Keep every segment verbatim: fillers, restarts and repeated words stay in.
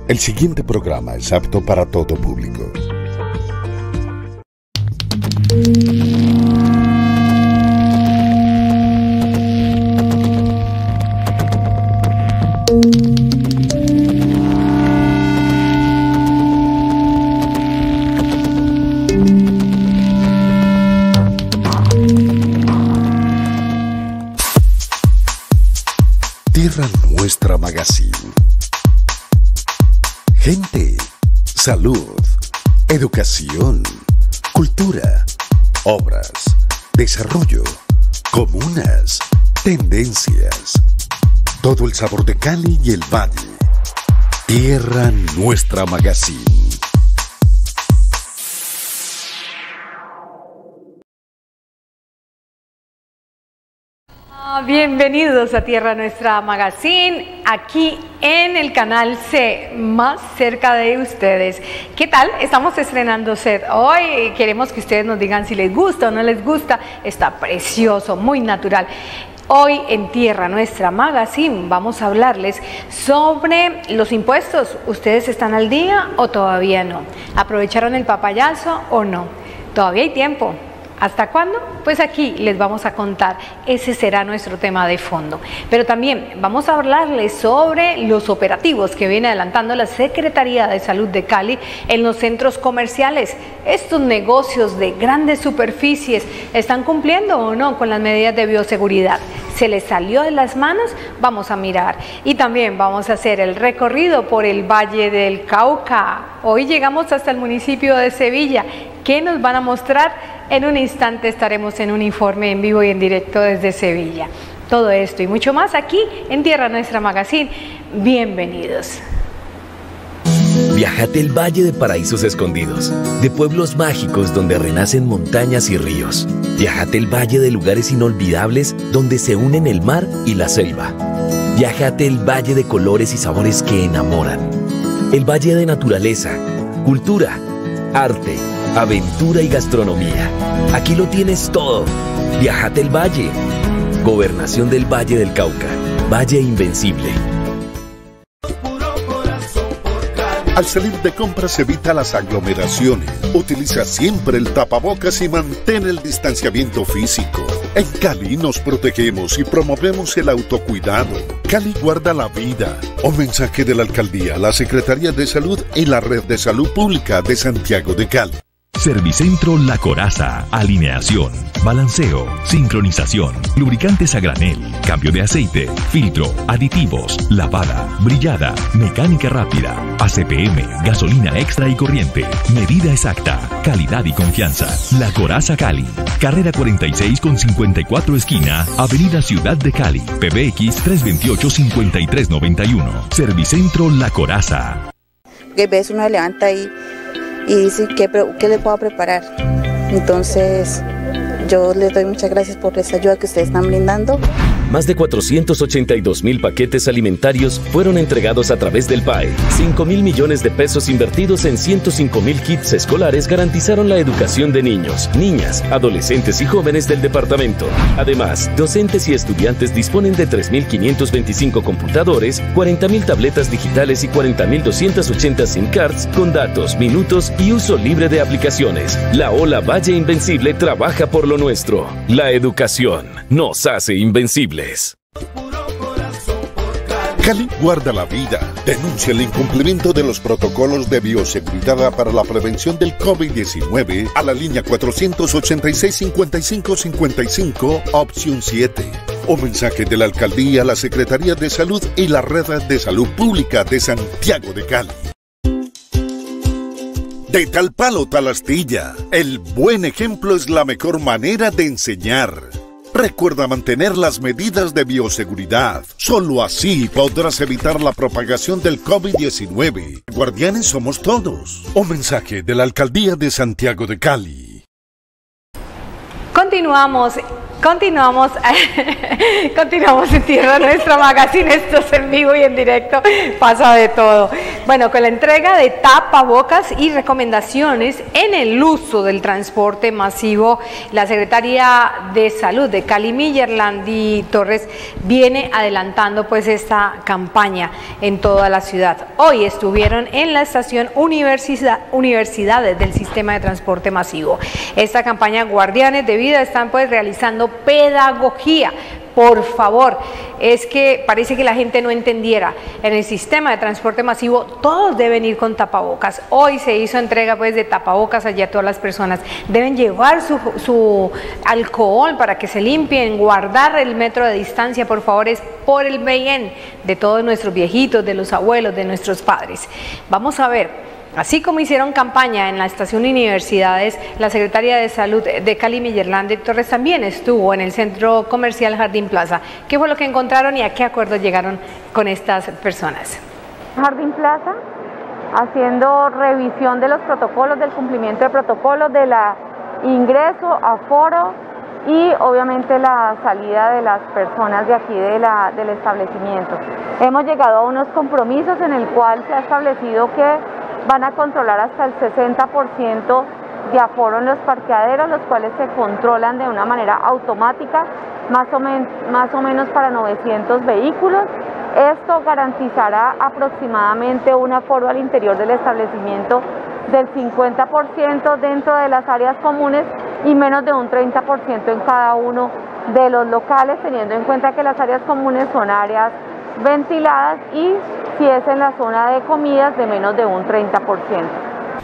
El siguiente programa es apto para todo público. Tierra Nuestra Magazine. Gente, salud, educación, cultura, obras, desarrollo, comunas, tendencias. Todo el sabor de Cali y el Valle. Tierra Nuestra Magazine. Bienvenidos a Tierra Nuestra Magazine, aquí en el canal C, más cerca de ustedes. ¿Qué tal? Estamos estrenando set hoy, queremos que ustedes nos digan si les gusta o no les gusta. Está precioso, muy natural. Hoy en Tierra Nuestra Magazine vamos a hablarles sobre los impuestos. ¿Ustedes están al día o todavía no? ¿Aprovecharon el papayazo o no? Todavía hay tiempo. ¿Hasta cuándo? Pues aquí les vamos a contar, ese será nuestro tema de fondo. Pero también vamos a hablarles sobre los operativos que viene adelantando la Secretaría de Salud de Cali en los centros comerciales. Estos negocios de grandes superficies, ¿están cumpliendo o no con las medidas de bioseguridad? ¿Se les salió de las manos? Vamos a mirar. Y también vamos a hacer el recorrido por el Valle del Cauca. Hoy llegamos hasta el municipio de Sevilla. ¿Qué nos van a mostrar? En un instante estaremos en un informe en vivo y en directo desde Sevilla. Todo esto y mucho más aquí en Tierra Nuestra Magazine. Bienvenidos. Viájate el Valle de Paraísos Escondidos, de pueblos mágicos donde renacen montañas y ríos. Viájate el Valle de lugares inolvidables donde se unen el mar y la selva. Viájate el Valle de colores y sabores que enamoran. El Valle de naturaleza, cultura, arte, aventura y gastronomía. Aquí lo tienes todo. Viájate el Valle. Gobernación del Valle del Cauca. Valle Invencible. Al salir de compras evita las aglomeraciones. Utiliza siempre el tapabocas y mantén el distanciamiento físico. En Cali nos protegemos y promovemos el autocuidado. Cali guarda la vida. Un mensaje de la Alcaldía, la Secretaría de Salud y la Red de Salud Pública de Santiago de Cali. Servicentro La Coraza, alineación, balanceo, sincronización, lubricantes a granel, cambio de aceite, filtro, aditivos, lavada, brillada, mecánica rápida, A C P M, gasolina extra y corriente, medida exacta, calidad y confianza. La Coraza Cali, carrera cuarenta y seis con cincuenta y cuatro esquina, Avenida Ciudad de Cali, P B X tres veintiocho cincuenta y tres noventa y uno. Servicentro La Coraza. Que ves uno se levanta ahí y dice, ¿qué, qué le puedo preparar? Entonces, yo les doy muchas gracias por esa ayuda que ustedes están brindando. Más de cuatrocientos ochenta y dos mil paquetes alimentarios fueron entregados a través del P A E. cinco mil millones de pesos invertidos en ciento cinco mil kits escolares garantizaron la educación de niños, niñas, adolescentes y jóvenes del departamento. Además, docentes y estudiantes disponen de tres mil quinientos veinticinco computadores, cuarenta mil tabletas digitales y cuarenta mil doscientos ochenta SIM cards con datos, minutos y uso libre de aplicaciones. La Ola Valle Invencible trabaja por lo nuestro. La educación nos hace invencibles. Cali guarda la vida. Denuncia el incumplimiento de los protocolos de bioseguridad para la prevención del COVID diecinueve a la línea cuatrocientos ochenta y seis cincuenta y cinco cincuenta y cinco, opción siete. O mensaje de la Alcaldía, la Secretaría de Salud y la Red de Salud Pública de Santiago de Cali. De tal palo tal astilla. El buen ejemplo es la mejor manera de enseñar. Recuerda mantener las medidas de bioseguridad. Solo así podrás evitar la propagación del COVID diecinueve. Guardianes somos todos. Un mensaje de la Alcaldía de Santiago de Cali. Continuamos Continuamos, continuamos en Tierra Nuestra Magazine, esto es en vivo y en directo, pasa de todo. Bueno, con la entrega de tapabocas y recomendaciones en el uso del transporte masivo, la Secretaría de Salud de Cali, Millerlandi Torres, viene adelantando pues esta campaña en toda la ciudad. Hoy estuvieron en la estación Universidad, Universidades del Sistema de Transporte Masivo. Esta campaña Guardianes de Vida están pues realizando pedagogía. Por favor, es que parece que la gente no entendiera. En el sistema de transporte masivo todos deben ir con tapabocas. Hoy se hizo entrega pues de tapabocas allá a todas las personas. Deben llevar su, su alcohol para que se limpien, guardar el metro de distancia, por favor, es por el bien de todos nuestros viejitos, de los abuelos, de nuestros padres. Vamos a ver. Así como hicieron campaña en la estación Universidades, la Secretaría de Salud de Cali, Millerlandi Torres, también estuvo en el centro comercial Jardín Plaza. ¿Qué fue lo que encontraron y a qué acuerdo llegaron con estas personas? Jardín Plaza, haciendo revisión de los protocolos, del cumplimiento de protocolos, de la ingreso, aforo y obviamente la salida de las personas de aquí de la, del establecimiento. Hemos llegado a unos compromisos en el cual se ha establecido que van a controlar hasta el sesenta por ciento de aforo en los parqueaderos, los cuales se controlan de una manera automática, más o, men más o menos para novecientos vehículos. Esto garantizará aproximadamente un aforo al interior del establecimiento del cincuenta por ciento dentro de las áreas comunes y menos de un treinta por ciento en cada uno de los locales, teniendo en cuenta que las áreas comunes son áreas ventiladas y si es en la zona de comidas de menos de un treinta por ciento.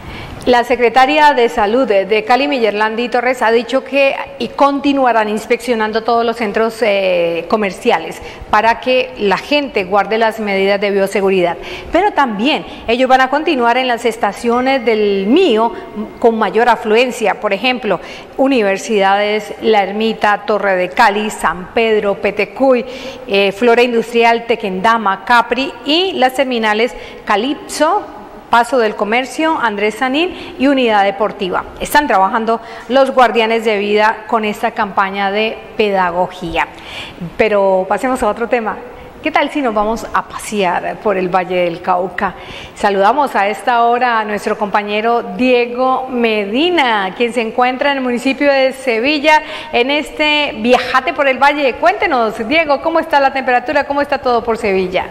La Secretaría de Salud de Cali, Millerlandi Torres, ha dicho que y continuarán inspeccionando todos los centros eh, comerciales para que la gente guarde las medidas de bioseguridad. Pero también ellos van a continuar en las estaciones del Mío con mayor afluencia, por ejemplo, Universidades, La Ermita, Torre de Cali, San Pedro, Petecuy, eh, Flora Industrial, Tequendama, Capri y las terminales Calipso, Paso del Comercio, Andrés Sanín y Unidad Deportiva. Están trabajando los Guardianes de Vida con esta campaña de pedagogía. Pero pasemos a otro tema. ¿Qué tal si nos vamos a pasear por el Valle del Cauca? Saludamos a esta hora a nuestro compañero Diego Medina, quien se encuentra en el municipio de Sevilla en este viajate por el Valle. Cuéntenos, Diego, ¿cómo está la temperatura? ¿Cómo está todo por Sevilla?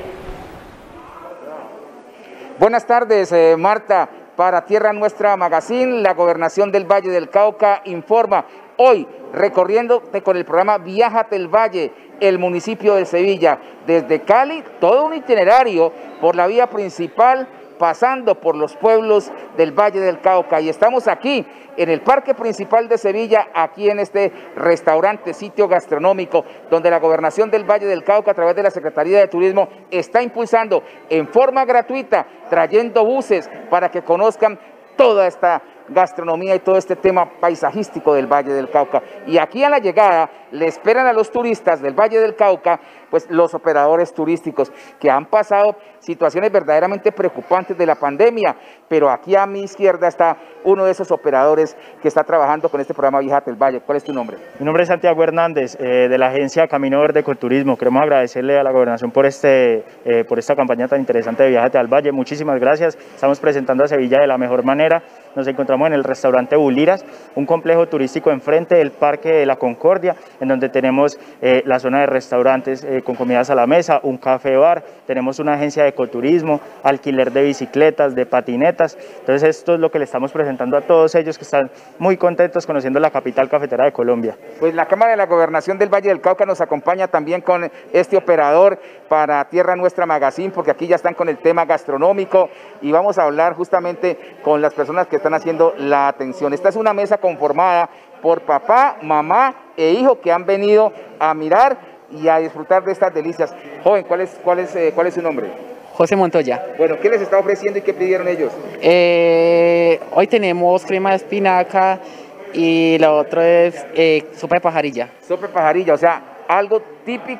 Buenas tardes, eh, Marta. Para Tierra Nuestra Magazine, la Gobernación del Valle del Cauca informa hoy, recorriendo con el programa Viájate el Valle, el municipio de Sevilla, desde Cali, todo un itinerario por la vía principal, pasando por los pueblos del Valle del Cauca. Y estamos aquí, en el Parque Principal de Sevilla, aquí en este restaurante, sitio gastronómico, donde la Gobernación del Valle del Cauca, a través de la Secretaría de Turismo, está impulsando en forma gratuita, trayendo buses para que conozcan toda esta gastronomía y todo este tema paisajístico del Valle del Cauca. Y aquí a la llegada le esperan a los turistas del Valle del Cauca, pues los operadores turísticos que han pasado situaciones verdaderamente preocupantes de la pandemia, pero aquí a mi izquierda está uno de esos operadores que está trabajando con este programa Viájate el Valle. ¿Cuál es tu nombre? Mi nombre es Santiago Hernández, eh, de la agencia Camino Verde Ecoturismo. Queremos agradecerle a la Gobernación por, este, eh, por esta campaña tan interesante de Viájate al Valle. Muchísimas gracias. Estamos presentando a Sevilla de la mejor manera. Nos encontramos en el restaurante Buliras, un complejo turístico enfrente del Parque de la Concordia, en donde tenemos eh, la zona de restaurantes eh, con comidas a la mesa, un café bar, tenemos una agencia de ecoturismo, alquiler de bicicletas, de patinetas. Entonces esto es lo que le estamos presentando a todos ellos que están muy contentos conociendo la capital cafetera de Colombia. Pues la Cámara de la Gobernación del Valle del Cauca nos acompaña también con este operador para Tierra Nuestra Magazine, porque aquí ya están con el tema gastronómico y vamos a hablar justamente con las personas que están haciendo la atención. Esta es una mesa conformada por papá, mamá e hijo que han venido a mirar y a disfrutar de estas delicias. Joven, ¿cuál es, cuál es, eh, cuál es su nombre? José Montoya. Bueno, ¿qué les está ofreciendo y qué pidieron ellos? Eh, hoy tenemos crema de espinaca y lo otro es eh, sopa de pajarilla. Sopa de pajarilla, o sea, algo típico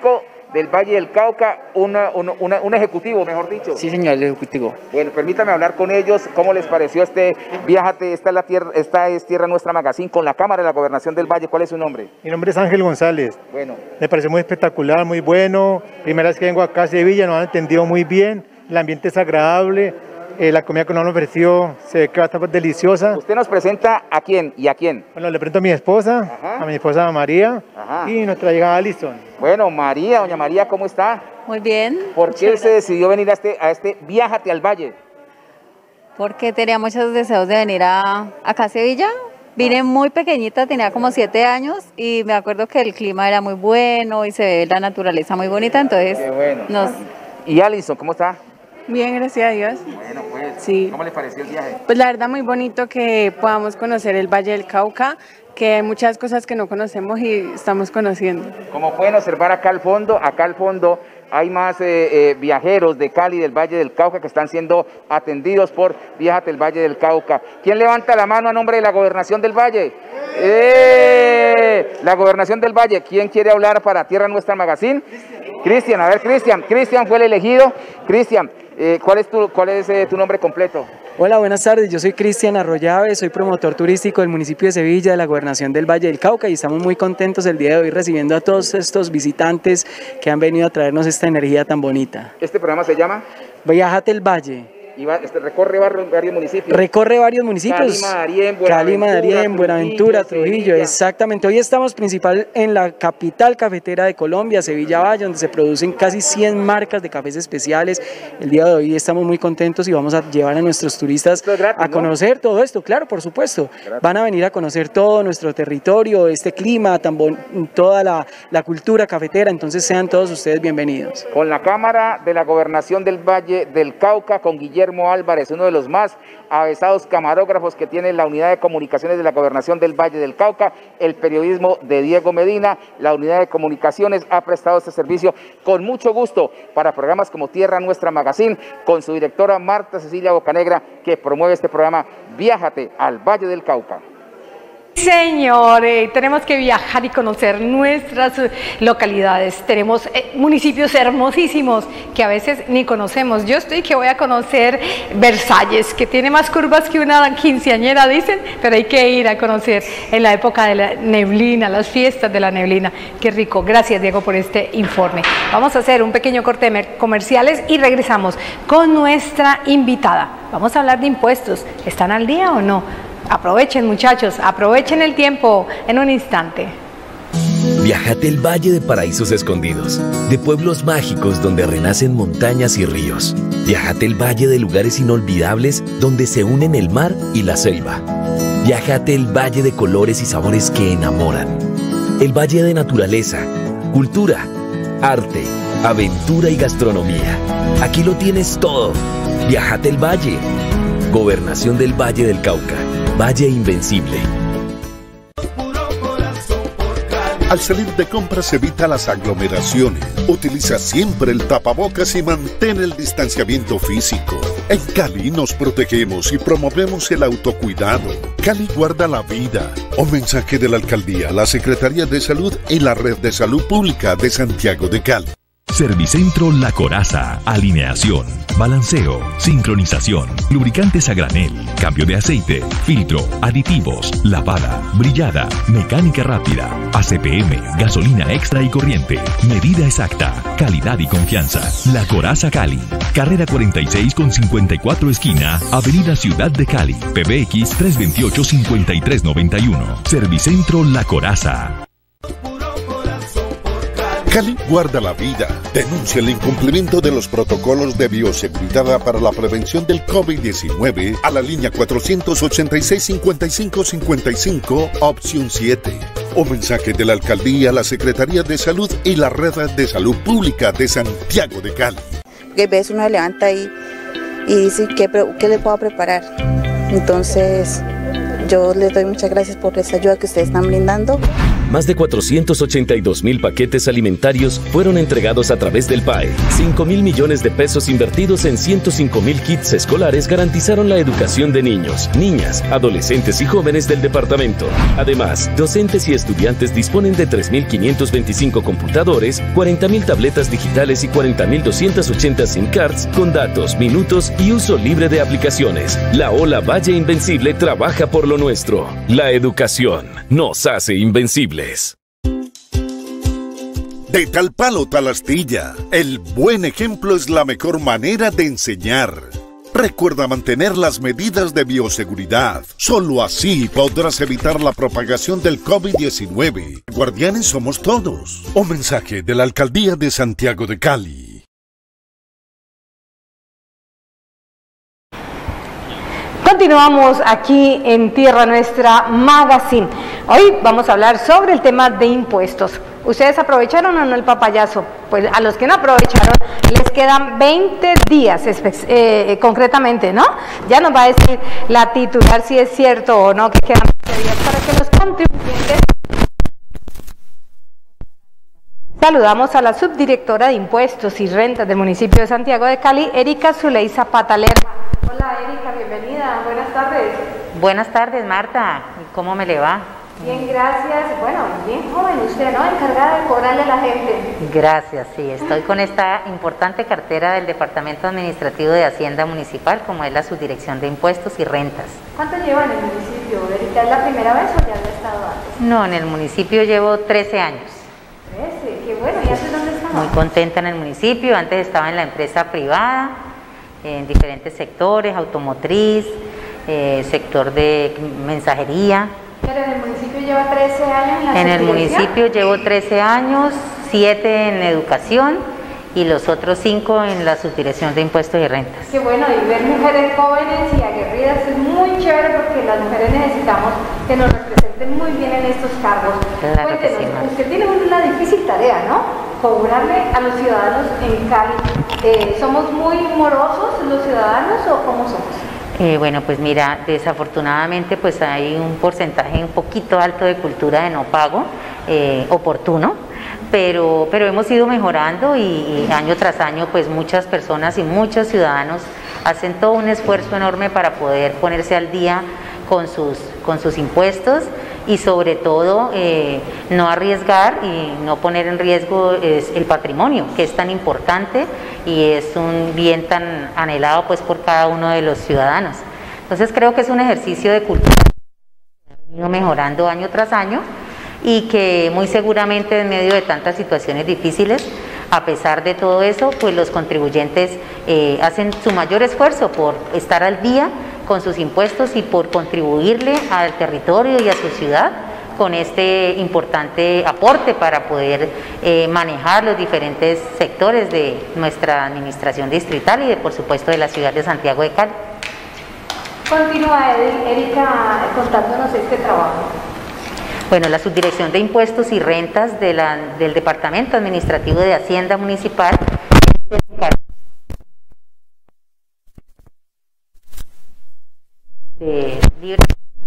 del Valle del Cauca, una, una, una, un ejecutivo, mejor dicho. Sí, señor, el ejecutivo. Bueno, permítame hablar con ellos, ¿cómo les pareció este Viájate? Esta es, la tierra, esta es Tierra Nuestra Magazine con la Cámara de la Gobernación del Valle. ¿Cuál es su nombre? Mi nombre es Ángel González. Bueno. Me pareció muy espectacular, muy bueno. Primera vez que vengo acá a Sevilla, nos han entendido muy bien. El ambiente es agradable. Eh, la comida que nos ofreció se ve que va a estar deliciosa. ¿Usted nos presenta a quién y a quién? Bueno, le presento a mi esposa, Ajá. a mi esposa María Ajá. y nuestra hija Alison. Bueno, María, doña María, ¿cómo está? Muy bien. ¿Por qué se decidió venir a este, a este Viájate al Valle? Porque tenía muchos deseos de venir a, acá a Sevilla. Vine muy pequeñita, tenía como siete años y me acuerdo que el clima era muy bueno y se ve la naturaleza muy bonita, entonces Qué bueno. nos... ¿Y Alison, cómo está? Bien, gracias a Dios. Bueno, pues, sí. ¿Cómo les pareció el viaje? Pues la verdad muy bonito que podamos conocer el Valle del Cauca, que hay muchas cosas que no conocemos y estamos conociendo. Como pueden observar acá al fondo, acá al fondo hay más eh, eh, viajeros de Cali, del Valle del Cauca, que están siendo atendidos por Viájate el Valle del Cauca. ¿Quién levanta la mano a nombre de la Gobernación del Valle? ¡Eh! La Gobernación del Valle. ¿Quién quiere hablar para Tierra Nuestra Magazine? Cristian, a ver, Cristian. Cristian fue el elegido. Cristian, eh, ¿cuál es, tu, cuál es eh, tu nombre completo? Hola, buenas tardes, yo soy Cristian Arroyave, soy promotor turístico del municipio de Sevilla, de la Gobernación del Valle del Cauca, y estamos muy contentos el día de hoy recibiendo a todos estos visitantes que han venido a traernos esta energía tan bonita. ¿Este programa se llama? Viájate el Valle. Y va, este, recorre varios, varios municipios. Recorre varios municipios. Cali, Darién, Buenaventura, Cali, Darién, Buenaventura, Trujillo, Trujillo, exactamente. Hoy estamos principal en la capital cafetera de Colombia, Sevilla Valle, donde se producen casi cien marcas de cafés especiales. El día de hoy estamos muy contentos y vamos a llevar a nuestros turistas gratis, a conocer, ¿no?, todo esto, claro, por supuesto. Gratis. Van a venir a conocer todo nuestro territorio, este clima, tan bon toda la, la cultura cafetera, entonces sean todos ustedes bienvenidos. Con la Cámara de la Gobernación del Valle del Cauca, con Guillermo Álvarez, uno de los más avesados camarógrafos que tiene la Unidad de Comunicaciones de la Gobernación del Valle del Cauca, el periodismo de Diego Medina, la Unidad de Comunicaciones ha prestado este servicio con mucho gusto para programas como Tierra Nuestra Magazine, con su directora Marta Cecilia Bocanegra, que promueve este programa Viájate al Valle del Cauca. Señores, tenemos que viajar y conocer nuestras localidades. Tenemos eh, municipios hermosísimos que a veces ni conocemos. Yo estoy que voy a conocer Versalles, que tiene más curvas que una quinceañera, dicen, pero hay que ir a conocer en la época de la neblina, las fiestas de la neblina. Qué rico. Gracias, Diego, por este informe. Vamos a hacer un pequeño corte de comerciales y regresamos con nuestra invitada. Vamos a hablar de impuestos. ¿Están al día o no? Aprovechen, muchachos, aprovechen el tiempo en un instante. Viájate el Valle de Paraísos Escondidos, de pueblos mágicos donde renacen montañas y ríos. Viájate el Valle de lugares inolvidables donde se unen el mar y la selva. Viájate el Valle de colores y sabores que enamoran. El Valle de naturaleza, cultura, arte, aventura y gastronomía. Aquí lo tienes todo. Viájate el Valle. Gobernación del Valle del Cauca. Valle Invencible. Al salir de compras evita las aglomeraciones. Utiliza siempre el tapabocas y mantén el distanciamiento físico. En Cali nos protegemos y promovemos el autocuidado. Cali guarda la vida. Un mensaje de la Alcaldía, la Secretaría de Salud y la Red de Salud Pública de Santiago de Cali. Servicentro La Coraza, alineación, balanceo, sincronización, lubricantes a granel, cambio de aceite, filtro, aditivos, lavada, brillada, mecánica rápida, A C P M, gasolina extra y corriente, medida exacta, calidad y confianza. La Coraza Cali, carrera cuarenta y seis con cincuenta y cuatro esquina, avenida Ciudad de Cali, P B X tres dos ocho, cinco tres nueve uno. Servicentro La Coraza. Cali guarda la vida. Denuncia el incumplimiento de los protocolos de bioseguridad para la prevención del COVID diecinueve a la línea cuatrocientos ochenta y seis, cincuenta y cinco cincuenta y cinco, opción siete. Un mensaje de la Alcaldía, la Secretaría de Salud y la Red de Salud Pública de Santiago de Cali. Porque ves, uno se levanta y, y dice, ¿qué, ¿qué le puedo preparar? Entonces, yo les doy muchas gracias por esa ayuda que ustedes están brindando. Más de cuatrocientos ochenta y dos mil paquetes alimentarios fueron entregados a través del P A E. cinco mil millones de pesos invertidos en ciento cinco mil kits escolares garantizaron la educación de niños, niñas, adolescentes y jóvenes del departamento. Además, docentes y estudiantes disponen de tres mil quinientos veinticinco computadores, cuarenta mil tabletas digitales y cuarenta mil doscientas ochenta SIM cards con datos, minutos y uso libre de aplicaciones. La Ola Valle Invencible trabaja por lo nuestro. La educación nos hace invencibles. De tal palo tal astilla, el buen ejemplo es la mejor manera de enseñar. Recuerda mantener las medidas de bioseguridad. Solo así podrás evitar la propagación del COVID diecinueve. Guardianes somos todos. Un mensaje de la Alcaldía de Santiago de Cali. Continuamos aquí en Tierra Nuestra Magazine. Hoy vamos a hablar sobre el tema de impuestos. ¿Ustedes aprovecharon o no el papayazo? Pues a los que no aprovecharon les quedan veinte días eh, concretamente, ¿no? Ya nos va a decir la titular si es cierto o no que quedan veinte días para que los contribuyentes... Saludamos a la subdirectora de Impuestos y Rentas del municipio de Santiago de Cali, Erika Zuley Zapata Lerma. Hola Erika, bienvenida, buenas tardes. Buenas tardes Marta, ¿cómo me le va? Bien, gracias. Bueno, bien joven usted, ¿no? Encargada de cobrarle a la gente. Gracias, sí, estoy con esta importante cartera del Departamento Administrativo de Hacienda Municipal, como es la Subdirección de Impuestos y Rentas. ¿Cuánto lleva en el municipio, Erika? ¿Es la primera vez o ya había estado antes? No, en el municipio llevo trece años. trece, qué bueno. ¿Y antes dónde estaba? Muy contenta en el municipio, antes estaba en la empresa privada, en diferentes sectores, automotriz, eh, sector de mensajería. Pero en el municipio lleva trece años en la En el municipio llevo trece años, siete en educación y los otros cinco en la Subdirección de Impuestos y Rentas. Qué bueno, y ver mujeres jóvenes y aguerridas es muy chévere porque las mujeres necesitamos que nos representen muy bien en estos cargos. Claro. Cuéntenos, que sí, usted tiene una difícil tarea, ¿no? Cobrarle a los ciudadanos en Cali. Eh, ¿Somos muy morosos los ciudadanos o cómo somos? Eh, bueno, pues mira, desafortunadamente pues hay un porcentaje un poquito alto de cultura de no pago eh, oportuno, pero, pero hemos ido mejorando y, y año tras año pues muchas personas y muchos ciudadanos hacen todo un esfuerzo enorme para poder ponerse al día con sus, con sus impuestos y sobre todo eh, no arriesgar y no poner en riesgo es el patrimonio, que es tan importante y es un bien tan anhelado pues por cada uno de los ciudadanos. Entonces creo que es un ejercicio de cultura que ha venido mejorando año tras año y que muy seguramente en medio de tantas situaciones difíciles, a pesar de todo eso, pues los contribuyentes eh, hacen su mayor esfuerzo por estar al día con sus impuestos y por contribuirle al territorio y a su ciudad con este importante aporte para poder eh, manejar los diferentes sectores de nuestra administración distrital y de, por supuesto, de la ciudad de Santiago de Cali. Continúa Erika contándonos este trabajo. Bueno, la Subdirección de Impuestos y Rentas de la, del Departamento Administrativo de Hacienda Municipal de libre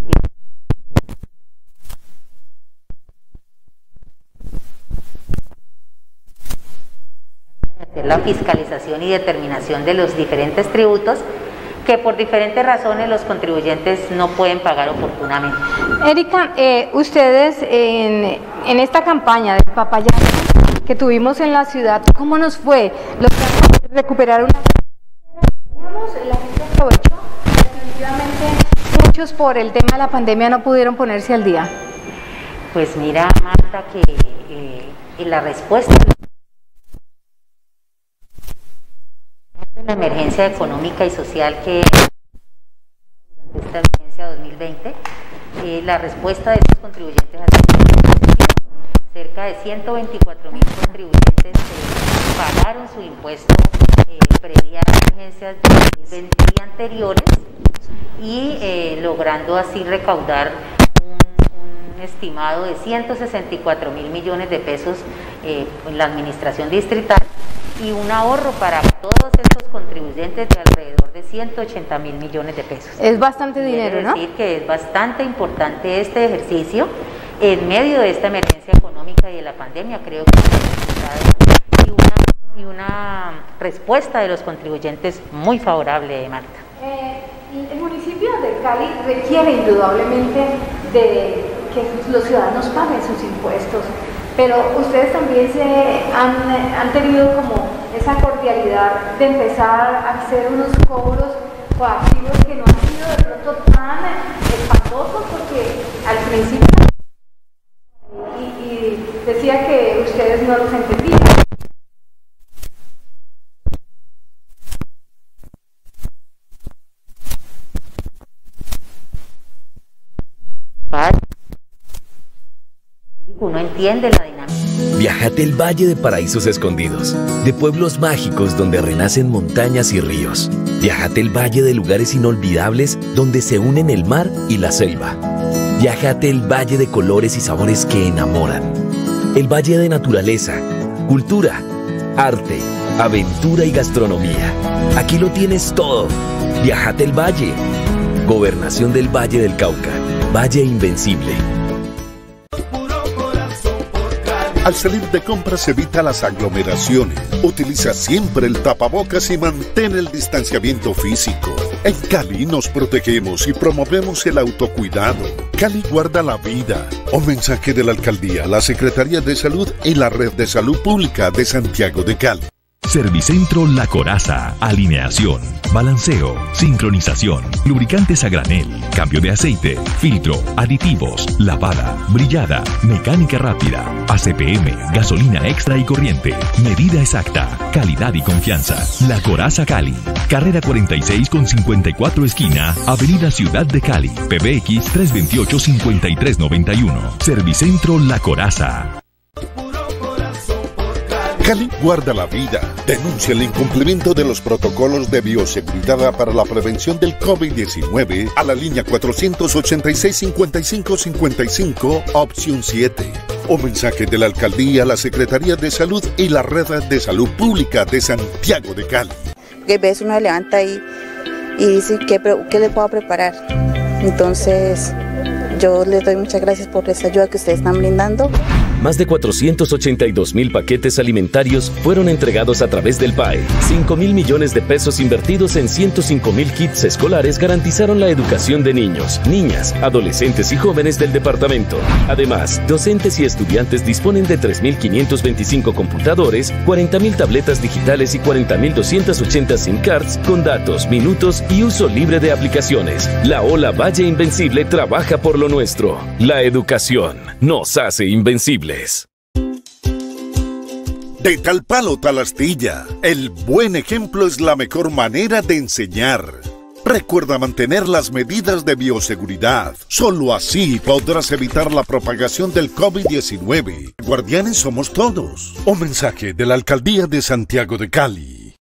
hacer la fiscalización y determinación de los diferentes tributos que por diferentes razones los contribuyentes no pueden pagar oportunamente. Erika, eh, ustedes en, en esta campaña del papayazo que tuvimos en la ciudad, ¿cómo nos fue? ¿Logramos recuperar una... La gente aprovechó, definitivamente muchos por el tema de la pandemia no pudieron ponerse al día. Pues mira, Marta, que eh, la respuesta de la emergencia económica y social que durante esta vigencia dos mil veinte, eh, la respuesta de estos contribuyentes ha sido positiva. Cerca de ciento veinticuatro mil contribuyentes eh, pagaron su impuesto eh, previa a las vigencias de dos mil veinte y anteriores y eh, logrando así recaudar un, un estimado de ciento sesenta y cuatro mil millones de pesos eh, en la administración distrital y un ahorro para todos estos contribuyentes de alrededor de ciento ochenta mil millones de pesos. Es bastante dinero, ¿no? Quiere decir que es bastante importante este ejercicio en medio de esta emergencia económica y de la pandemia. Creo que y una, y una respuesta de los contribuyentes muy favorable, Marta. Eh, el municipio de Cali requiere indudablemente de que los ciudadanos paguen sus impuestos, pero ustedes también se han, han tenido como esa cordialidad de empezar a hacer unos cobros coactivos que no han sido de pronto tan espantosos, porque al principio y, y decía que ustedes no los entendían. Uno entiende la dinámica. Viájate al Valle de Paraísos Escondidos, de pueblos mágicos donde renacen montañas y ríos. Viájate al Valle de lugares inolvidables donde se unen el mar y la selva. Viájate al Valle de colores y sabores que enamoran. El Valle de naturaleza, cultura, arte, aventura y gastronomía. Aquí lo tienes todo. Viájate al Valle. Gobernación del Valle del Cauca. Valle Invencible. Al salir de compras evita las aglomeraciones, utiliza siempre el tapabocas y mantén el distanciamiento físico. En Cali nos protegemos y promovemos el autocuidado. Cali guarda la vida. Un mensaje de la Alcaldía, la Secretaría de Salud y la Red de Salud Pública de Santiago de Cali. Servicentro La Coraza, alineación, balanceo, sincronización, lubricantes a granel, cambio de aceite, filtro, aditivos, lavada, brillada, mecánica rápida, A C P M, gasolina extra y corriente, medida exacta, calidad y confianza. La Coraza Cali, carrera cuarenta y seis con cincuenta y cuatro esquina, Avenida Ciudad de Cali, P B X tres dos ocho, cinco tres nueve uno. Servicentro La Coraza. Cali guarda la vida. Denuncia el incumplimiento de los protocolos de bioseguridad para la prevención del COVID diecinueve a la línea cuatrocientos ochenta y seis, cincuenta y cinco cincuenta y cinco, opción siete. O mensaje de la Alcaldía, la Secretaría de Salud y la Red de Salud Pública de Santiago de Cali. Que a veces uno se levanta y, y dice, ¿qué, ¿qué le puedo preparar? Entonces, yo les doy muchas gracias por esa ayuda que ustedes están brindando. Más de cuatrocientos ochenta y dos mil paquetes alimentarios fueron entregados a través del P A E. cinco mil millones de pesos invertidos en ciento cinco mil kits escolares garantizaron la educación de niños, niñas, adolescentes y jóvenes del departamento. Además, docentes y estudiantes disponen de tres mil quinientos veinticinco computadores, cuarenta mil tabletas digitales y cuarenta mil doscientos ochenta SIM cards con datos, minutos y uso libre de aplicaciones. La Ola Valle Invencible trabaja por lo nuestro. La educación nos hace invencibles. De tal palo tal astilla. El buen ejemplo es la mejor manera de enseñar. Recuerda mantener las medidas de bioseguridad. Solo así podrás evitar la propagación del COVID diecinueve. Guardianes somos todos. Un mensaje de la Alcaldía de Santiago de Cali.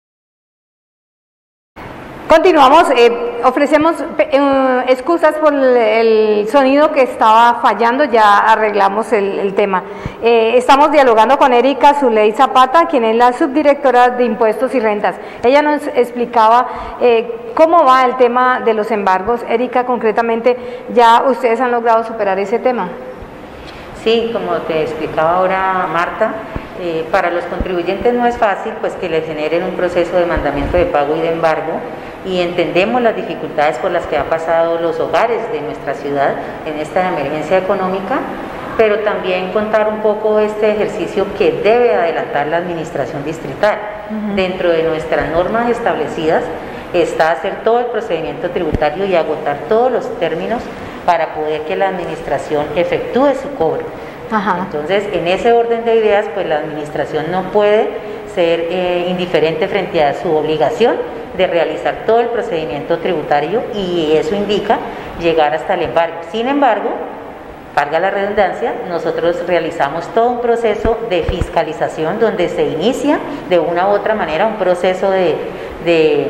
Continuamos, eh, ofrecemos eh, excusas por el, el sonido que estaba fallando, ya arreglamos el, el tema. Eh, estamos dialogando con Erika Zuley Zapata, quien es la subdirectora de Impuestos y Rentas. Ella nos explicaba eh, cómo va el tema de los embargos. Erika, concretamente, ¿ya ustedes han logrado superar ese tema? Sí, como te explicaba ahora Marta, eh, para los contribuyentes no es fácil pues que les generen un proceso de mandamiento de pago y de embargo, y entendemos las dificultades por las que han pasado los hogares de nuestra ciudad en esta emergencia económica, pero también contar un poco este ejercicio que debe adelantar la administración distrital. Uh-huh. Dentro de nuestras normas establecidas está hacer todo el procedimiento tributario y agotar todos los términos para poder que la administración efectúe su cobro. Ajá. Entonces, en ese orden de ideas, pues la administración no puede ser eh, indiferente frente a su obligación de realizar todo el procedimiento tributario, y eso indica llegar hasta el embargo. Sin embargo, valga la redundancia, nosotros realizamos todo un proceso de fiscalización donde se inicia de una u otra manera un proceso de, de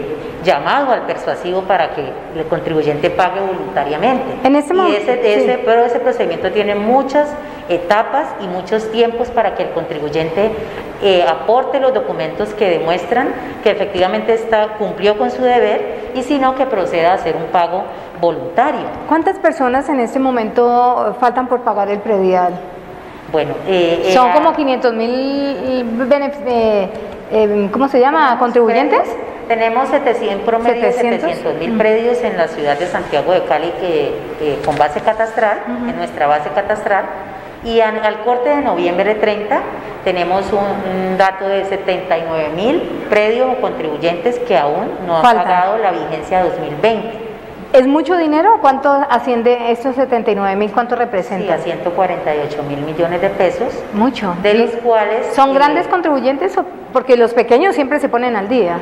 llamado al persuasivo para que el contribuyente pague voluntariamente. En ese y ese, ese, sí. pero ese procedimiento tiene muchas etapas y muchos tiempos para que el contribuyente eh, aporte los documentos que demuestran que efectivamente está, cumplió con su deber, y si no, que proceda a hacer un pago voluntario. ¿Cuántas personas en este momento faltan por pagar el predial? Bueno, eh, son eh, como quinientos mil, eh, eh, ¿cómo se llama? ¿Contribuyentes? Tenemos setecientos, promedio setecientos mil predios en la ciudad de Santiago de Cali que, eh, con base catastral, uh-huh. en nuestra base catastral, y an, al corte de noviembre treinta tenemos un, un dato de setenta y nueve mil predios o contribuyentes que aún no han Falta. pagado la vigencia dos mil veinte. ¿Es mucho dinero? ¿Cuánto asciende estos setenta y nueve mil? ¿Cuánto representa? Sí, a ciento cuarenta y ocho mil millones de pesos. Mucho. De los cuales... ¿Son eh, grandes contribuyentes o porque los pequeños siempre se ponen al día?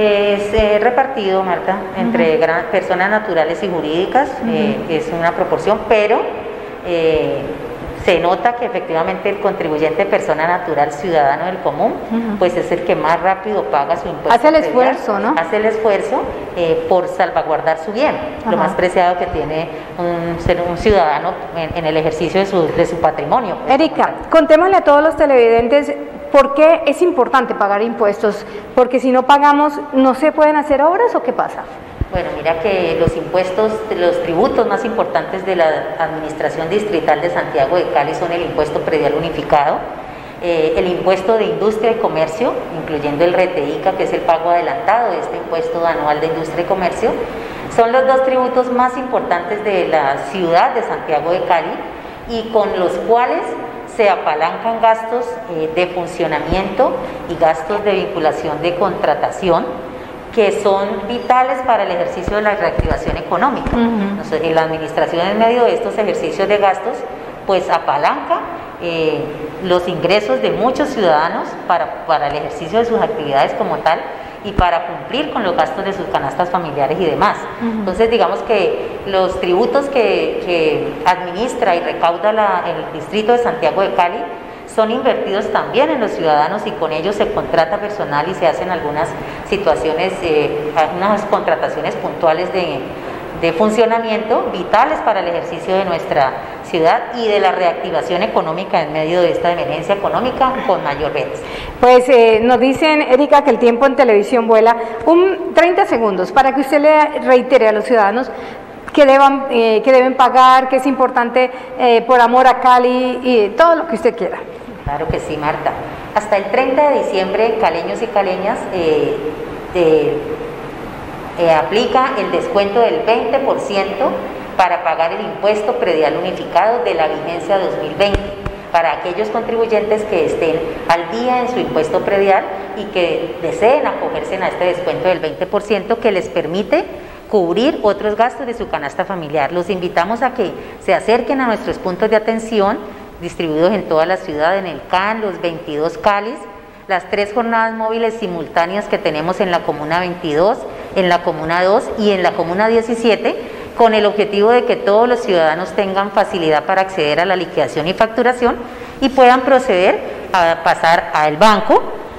Es eh, repartido, Marta, entre uh-huh. gran, personas naturales y jurídicas, uh-huh. eh, es una proporción, pero... Eh, se nota que efectivamente el contribuyente persona natural ciudadano del común, uh-huh. pues es el que más rápido paga su impuesto. Hace el predial, esfuerzo, ¿no? Hace el esfuerzo eh, por salvaguardar su bien, uh-huh. lo más preciado que tiene un, un ciudadano en, en el ejercicio de su, de su patrimonio. Pues, Erika, contémosle a todos los televidentes por qué es importante pagar impuestos, porque si no pagamos, ¿no se pueden hacer obras o qué pasa? Bueno, mira que los impuestos, los tributos más importantes de la Administración Distrital de Santiago de Cali son el impuesto predial unificado, eh, el impuesto de industria y comercio, incluyendo el RETEICA, que es el pago adelantado de este impuesto anual de industria y comercio. Son los dos tributos más importantes de la ciudad de Santiago de Cali y con los cuales se apalancan gastos eh, de funcionamiento y gastos de vinculación de contratación, que son vitales para el ejercicio de la reactivación económica. Uh-huh. Entonces, la administración en medio de estos ejercicios de gastos, pues apalanca eh, los ingresos de muchos ciudadanos para, para el ejercicio de sus actividades como tal y para cumplir con los gastos de sus canastas familiares y demás. Uh-huh. Entonces, digamos que los tributos que, que administra y recauda la, el distrito de Santiago de Cali son invertidos también en los ciudadanos y con ellos se contrata personal y se hacen algunas situaciones, eh, algunas contrataciones puntuales de, de funcionamiento vitales para el ejercicio de nuestra ciudad y de la reactivación económica en medio de esta emergencia económica con mayor ventas. Pues eh, nos dicen, Erika, que el tiempo en televisión vuela. Un treinta segundos para que usted le reitere a los ciudadanos que, deban, eh, que deben pagar, que es importante eh, por amor a Cali y todo lo que usted quiera. Claro que sí, Marta. Hasta el treinta de diciembre, caleños y caleñas eh, eh, eh, aplica el descuento del veinte por ciento para pagar el impuesto predial unificado de la vigencia dos mil veinte para aquellos contribuyentes que estén al día en su impuesto predial y que deseen acogerse a este descuento del veinte por ciento que les permite cubrir otros gastos de su canasta familiar. Los invitamos a que se acerquen a nuestros puntos de atención distribuidos en toda la ciudad, en el C A N, los veintidós Calis, las tres jornadas móviles simultáneas que tenemos en la Comuna veintidós, en la Comuna dos y en la Comuna diecisiete, con el objetivo de que todos los ciudadanos tengan facilidad para acceder a la liquidación y facturación y puedan proceder a pasar al banco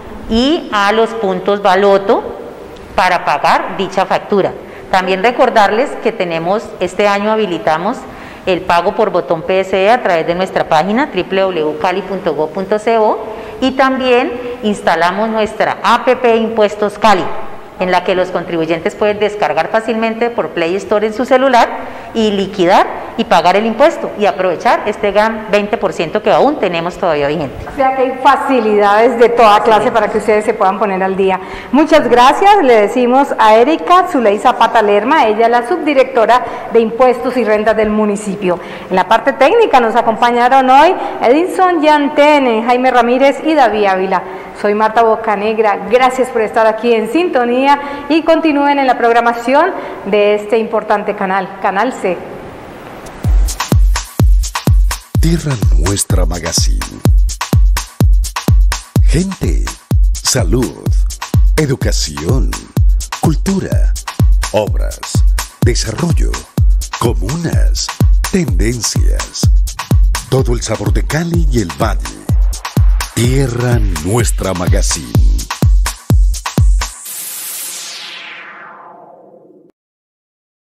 y a los puntos Baloto para pagar dicha factura. También recordarles que tenemos, este año habilitamos el pago por botón P S E a través de nuestra página doble u doble u doble u punto cali punto gob punto co y también instalamos nuestra app Impuestos Cali, en la que los contribuyentes pueden descargar fácilmente por Play Store en su celular y liquidar y pagar el impuesto y aprovechar este gran veinte por ciento que aún tenemos todavía vigente. O sea que hay facilidades de toda clase para que ustedes se puedan poner al día. Muchas gracias, le decimos a Erika Zuley Zapata Lerma, ella es la subdirectora de Impuestos y Rentas del municipio. En la parte técnica nos acompañaron hoy Edinson Yantene, Jaime Ramírez y David Ávila. Soy Marta Bocanegra, gracias por estar aquí en sintonía y continúen en la programación de este importante canal, Canal C. Tierra Nuestra Magazine. Gente, salud, educación, cultura, obras, desarrollo, comunas, tendencias. Todo el sabor de Cali y el Valle. Tierra Nuestra Magazine.